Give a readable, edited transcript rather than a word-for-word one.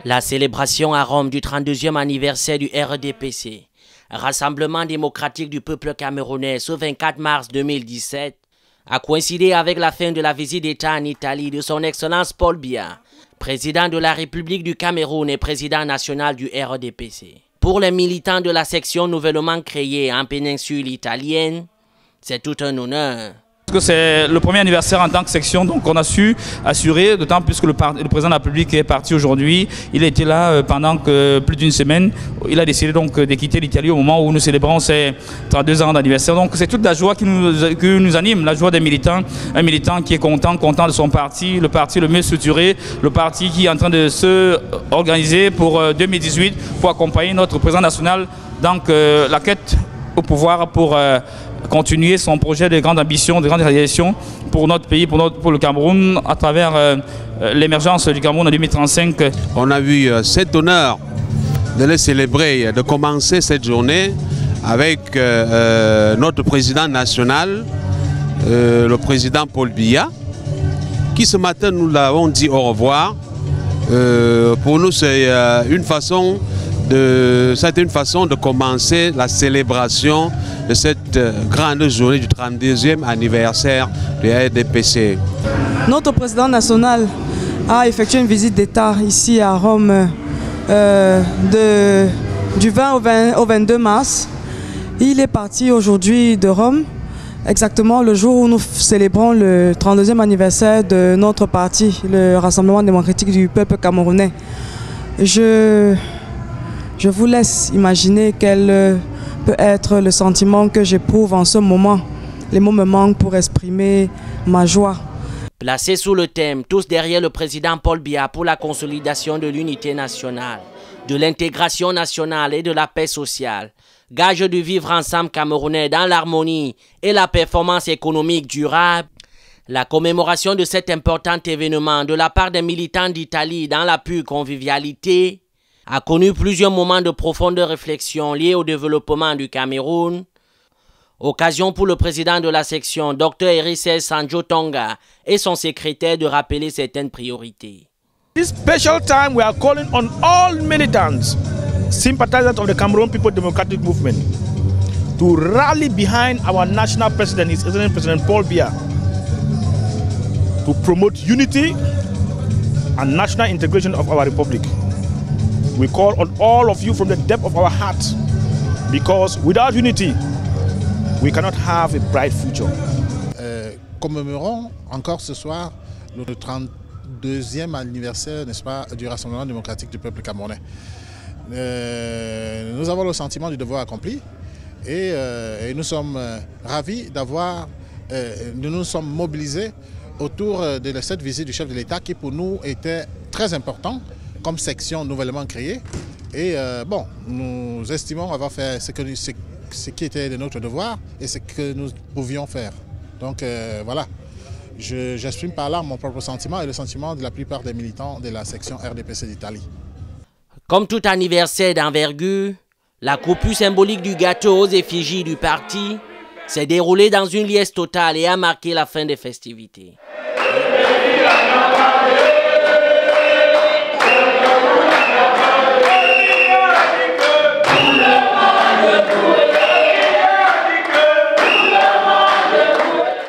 La célébration à Rome du 32e anniversaire du RDPC, Rassemblement démocratique du peuple camerounais, ce 24 mars 2017, a coïncidé avec la fin de la visite d'État en Italie de son Excellence Paul Biya, président de la République du Cameroun et président national du RDPC. Pour les militants de la section nouvellement créée en péninsule italienne, c'est tout un honneur. C'est le premier anniversaire en tant que section, donc on a su assurer, d'autant plus que le président de la République est parti aujourd'hui. Il a été là pendant plus d'une semaine. Il a décidé donc de quitter l'Italie au moment où nous célébrons ses 32 ans d'anniversaire. Donc c'est toute la joie qui nous anime, la joie des militants. Un militant qui est content de son parti, le parti le mieux structuré, le parti qui est en train de se organiser pour 2018 pour accompagner notre président national dans la quête au pouvoir pour continuer son projet de grande ambition, de grande réalisation pour notre pays, pour le Cameroun, à travers l'émergence du Cameroun en 2035. On a eu cet honneur de le célébrer, de commencer cette journée avec notre président national, le président Paul Biya, qui ce matin nous l'avons dit au revoir. Pour nous, c'est une façon de commencer la célébration de cette grande journée du 32e anniversaire du RDPC. Notre président national a effectué une visite d'État ici à Rome du 20 au 22 mars. Il est parti aujourd'hui de Rome, exactement le jour où nous célébrons le 32e anniversaire de notre parti, le Rassemblement démocratique du peuple camerounais. Je vous laisse imaginer quel peut être le sentiment que j'éprouve en ce moment. Les mots me manquent pour exprimer ma joie. Placés sous le thème « Tous derrière le président Paul Biya pour la consolidation de l'unité nationale, de l'intégration nationale et de la paix sociale, gage du vivre ensemble camerounais dans l'harmonie et la performance économique durable », la commémoration de cet important événement de la part des militants d'Italie dans la pure convivialité a connu plusieurs moments de profonde réflexion liés au développement du Cameroun. Occasion pour le président de la section, Dr Erice Sanjo Tonga, et son secrétaire de rappeler certaines priorités. This special time we are calling on all militants, sympathizers of the Cameroon People Democratic Movement, to rally behind our national president, His Excellency President Paul Biya, to promote unity and national integration of our republic. We call on all of you from the depth of our hearts, because without unity, we cannot have a bright future. Commémorons encore ce soir le 32e anniversaire, n'est-ce pas, du Rassemblement démocratique du peuple camerounais. Nous avons le sentiment du devoir accompli et nous sommes ravis d'avoir, nous nous sommes mobilisés autour de cette visite du chef de l'État qui pour nous était très important comme section nouvellement créée. Et bon, nous estimons avoir fait ce qui était de notre devoir et ce que nous pouvions faire. Donc voilà, j'exprime par là mon propre sentiment et le sentiment de la plupart des militants de la section RDPC d'Italie. Comme tout anniversaire d'envergure, la coupure symbolique du gâteau aux effigies du parti s'est déroulée dans une liesse totale et a marqué la fin des festivités.